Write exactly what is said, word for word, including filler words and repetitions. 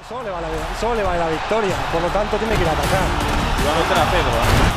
Solo le va la, solo le va la victoria, por lo tanto tiene que ir a atacar. Iba a meter a Pedro, ¿eh?